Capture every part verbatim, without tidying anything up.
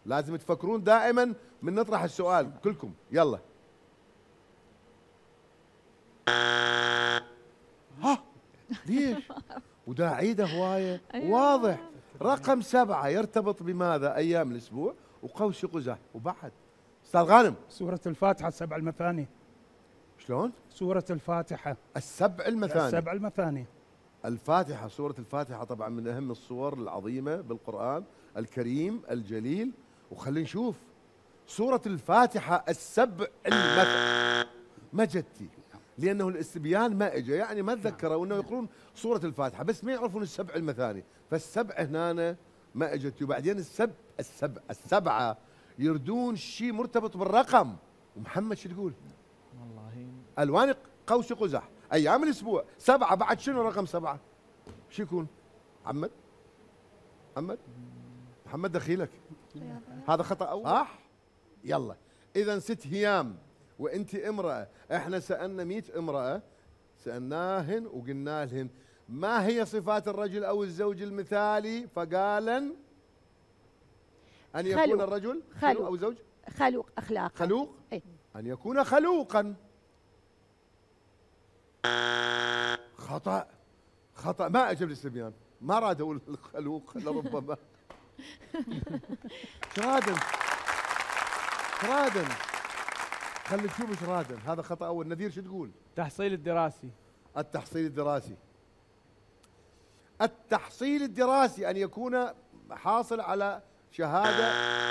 لازم تفكرون دائما من نطرح السؤال كلكم. يلا. ها ليش؟ ودا عيده هوايه. واضح. رقم سبعة يرتبط بماذا؟ أيام الأسبوع وقوس قزح. وبعد أستاذ غانم. سورة الفاتحة السبع المثاني. شلون؟ سورة الفاتحة السبع المثاني. السبع المثاني. الفاتحة، سورة الفاتحة طبعا من أهم الصور العظيمة بالقرآن الكريم الجليل. وخلينا نشوف سورة الفاتحة السبع المثاني ما جتي، لأنه الاستبيان ما اجى، يعني ما تذكروا أنه يقرون سورة الفاتحة بس ما يعرفون السبع المثاني، فالسبع هنا ما اجت. وبعدين السبع السبع السبعة يردون شيء مرتبط بالرقم. ومحمد شو تقول؟ والله ألوان قوس قزح. أيام الأسبوع سبعة، بعد شنو رقم سبعة؟ شو يكون؟ محمد؟ محمد؟ محمد دخيلك. هذا خطأ أول. صح؟ يلا. إذا ست هيام وأنت امرأة، احنا سألنا مئة امرأة سألناهن وقلنا لهن ما هي صفات الرجل أو الزوج المثالي؟ فقالن أن يكون خلوق. الرجل خلوق أو الزوج خلوق أخلاق. خلوق. إيه؟ أن يكون خلوقا. خطأ. خطأ. ما أجب الاستبيان، ما راد أقول الخلوق لربما. شرادن شرادن خلي نشوف ايش رادن. هذا خطأ أول. نذير شو تقول؟ التحصيل الدراسي. التحصيل الدراسي. التحصيل الدراسي أن يكون حاصل على شهادة.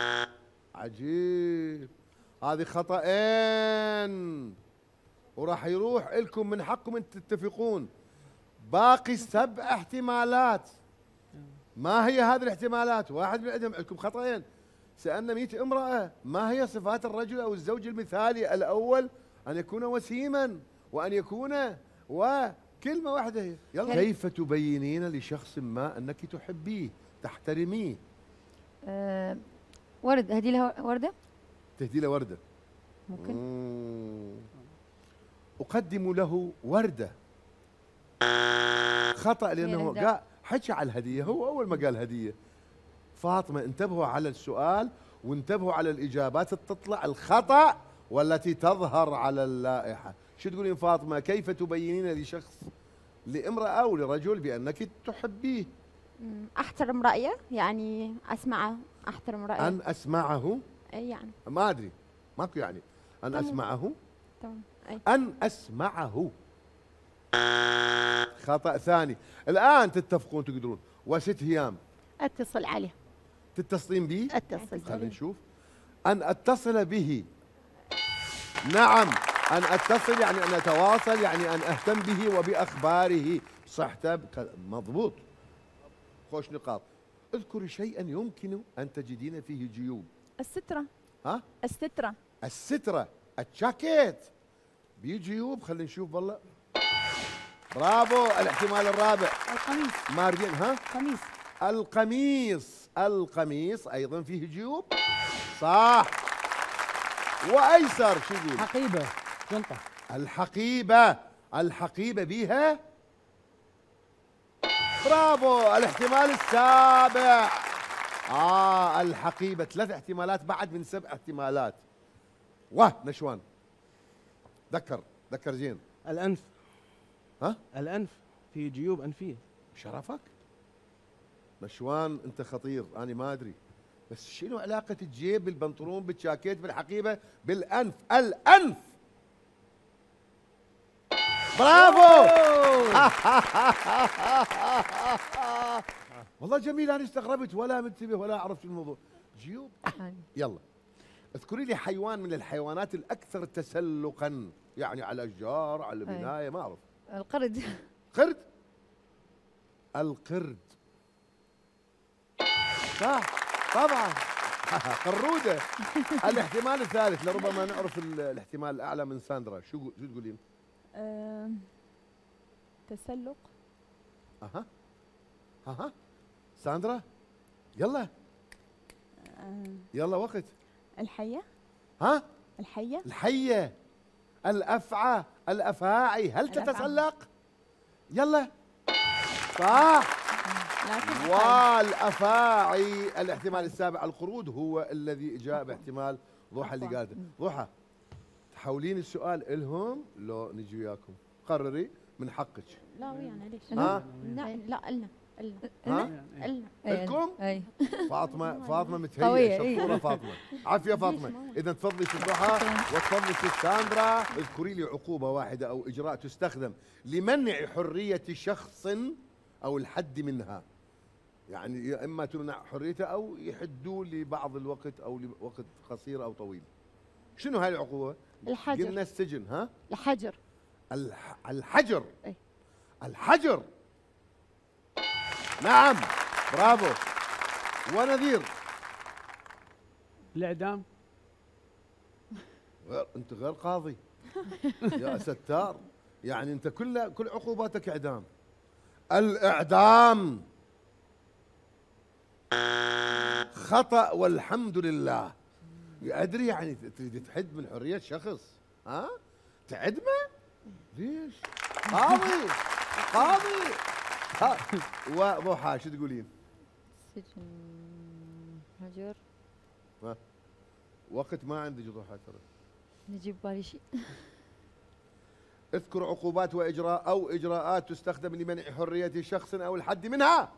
عجيب. هذه خطأين وراح يروح لكم من حقكم أن تتفقون. باقي سبع احتمالات. ما هي هذه الاحتمالات؟ واحد من عندهم عندكم خطأين. سألنا مئة امرأة ما هي صفات الرجل أو الزوج المثالي؟ الأول أن يكون وسيما وأن يكون وكلمة واحدة هي. يلا. كيف تبينين لشخص ما أنك تحبيه تحترميه؟ أه ورد. هدي لها وردة. تهدي له وردة. ممكن. مم. أقدم له وردة. خطأ لأنه قال حكى على الهدية. هو أول ما قال هدية. فاطمة انتبهوا على السؤال وانتبهوا على الإجابات تطلع الخطأ والتي تظهر على اللائحة. شو تقولين فاطمة؟ كيف تبينين لشخص لامرأة أو لرجل بأنك تحبيه؟ أحترم رأيه، يعني أسمعه. أحترم رأيه. أن أسمعه. أي يعني ما أدري ماكو يعني أن تمام. أسمعه. تمام. أي. أن أسمعه. خطأ ثاني. الآن تتفقون تقدرون. وست هيام أتصل عليه. تتصلين به؟ أتصل. خلينا نشوف. أن أتصل به. نعم. أن أتصل يعني أن أتواصل، يعني أن أهتم به وبأخباره صحته. مضبوط. خوش نقاط. اذكري شيئا يمكن أن تجدين فيه جيوب. السترة. ها؟ السترة. السترة. الجاكيت بيه جيوب. خلينا نشوف والله. برافو. الاحتمال الرابع. القميص. ماردين. ها؟ قميص. القميص. القميص أيضا فيه جيوب. صح. وأيسر شو يقول؟ حقيبة. شنطة. الحقيبة. الحقيبة بيها. برافو. الاحتمال السابع. آه الحقيبة. ثلاث احتمالات بعد من سبع احتمالات. واه نشوان ذكر ذكر زين. الأنف. ها؟ الأنف في جيوب أنفية. شرفك نشوان. أنت خطير. أنا ما أدري بس شنو علاقة الجيب بالبنطلون بالجاكيت بالحقيبة بالأنف؟ الأنف. برافو. والله جميل. أنا استغربت ولا منتبه ولا عرفت الموضوع. جيوب. يلا اذكري لي حيوان من الحيوانات الأكثر تسلقا، يعني على الأشجار على البناية. ما أعرف. القرد. قرد. القرد. صح طبعا. قرودة. الاحتمال الثالث لربما نعرف الاحتمال الأعلى من ساندرا. شو شو تقولين؟ أه تسلق. أها أها ساندرا يلا. أه يلا وقت. الحية. ها؟ الحية. الحية. الأفعى. الأفاعي. هل الأفعى. تتسلق؟ يلا. صح. لكن والأفاعي الاحتمال السابع القرود هو الذي جاء باحتمال ضحى اللي قالته. ضحى تحولين السؤال إلهم لو نجي وياكم؟ قرري من حقك. لا ويانا ليش؟ ها؟ لا لا إلنا إلنا ها؟ إلنا لكم؟ اي فاطمة فاطمة قوية، متهيئة إي. شطورة فاطمة. عافية فاطمة. إذا تفضلي ست ضحى وتفضلي ست ساندرا. اذكري لي عقوبة واحدة أو إجراء تستخدم لمنع حرية شخص أو الحد منها. يعني يا إما تمنع حريته أو يحدوا لبعض الوقت أو لوقت قصير أو طويل. شنو هاي العقوبة؟ الحجر. قلنا السجن. ها؟ الحجر. الح... الحجر. إيه. الحجر. نعم برافو. ونذير. الإعدام. غير انت غير قاضي يا ستار. يعني انت كل كل عقوباتك اعدام. الاعدام خطأ والحمد لله. ادري يعني تريد تحد من حرية شخص. ها؟ تعدمه؟ ليش؟ قاضي قاضي. ها وضحى شو تقولين؟ سجن حجر. ها؟ وقت ما عندك ضحى ترى. نجيب بالي شيء. اذكر عقوبات واجراء او اجراءات تستخدم لمنع حرية شخص او الحد منها.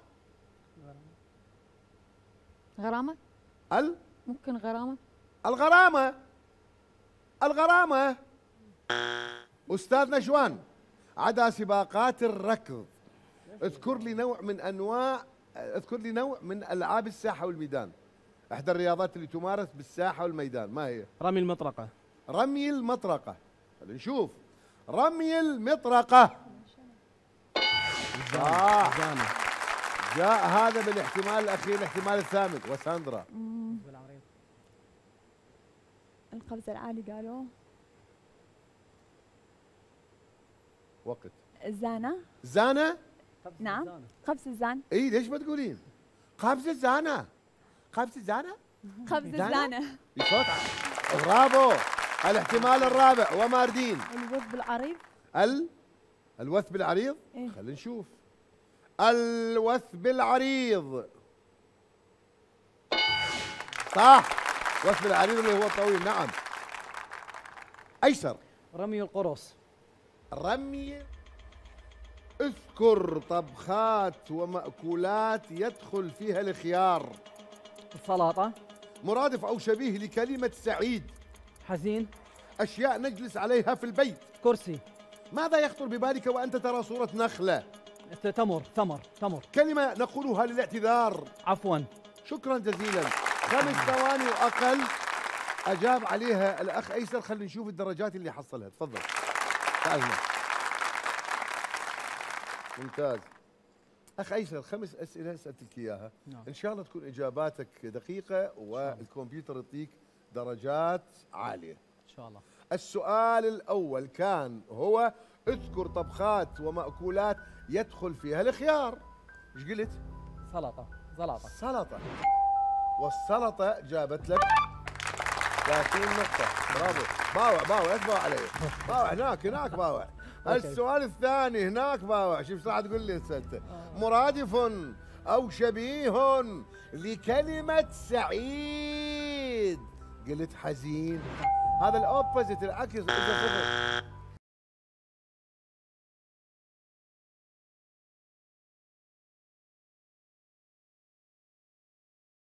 غرامة. ال ممكن غرامة. الغرامة. الغرامة. استاذ نشوان عدا سباقات الركض اذكر لي نوع من انواع اذكر لي نوع من العاب الساحة والميدان. احدى الرياضات اللي تمارس بالساحة والميدان ما هي؟ رمي المطرقة. رمي المطرقة. خلينا نشوف. رمي المطرقة. صح. جاء هذا بالاحتمال الأخير الاحتمال الثامن. وساندرا. القفز العالي قالوا. وقت. الزانة. زانة. نعم قفز الزان. اي ليش ما تقولين؟ قفز الزانة. قفز الزانة. قفز زانة؟ الزانة. يفوت ع- برافو. الاحتمال الرابع وماردين. الوث بالعريض. ال الوث بالعريض. إيه؟ خلينا نشوف. الوث بالعريض. صح. وث بالعريض اللي هو طويل. نعم. ايسر. رمي القرص. رمي. اذكر طبخات ومأكولات يدخل فيها الخيار. السلطة. مرادف او شبيه لكلمة سعيد. حزين. اشياء نجلس عليها في البيت. كرسي. ماذا يخطر ببالك وانت ترى صورة نخلة؟ تمر ثمر تمر. كلمة نقولها للاعتذار. عفوا. شكرا جزيلا. خمس ثواني واقل اجاب عليها الاخ ايسر. خلينا نشوف الدرجات اللي حصلها. تفضل. تعال هنا. ممتاز. اخ ايسر خمس اسئله سالتك اياها. نعم. ان شاء الله تكون اجاباتك دقيقه والكمبيوتر يعطيك درجات عاليه. إن شاء الله. السؤال الاول كان هو اذكر طبخات ومأكولات يدخل فيها الخيار. ايش قلت؟ سلطة. زلطة. سلطه. والسلطه جابت لك ثلاثين نقطه. برافو. باوع باوع لا تباوع علي. باوع هناك هناك باوع. السؤال الثاني هناك باوع. شوف راح تقول لي انت. مرادف او شبيه لكلمة سعيد. قلت حزين. هذا الاوبوزيت العكس. اجى صفر.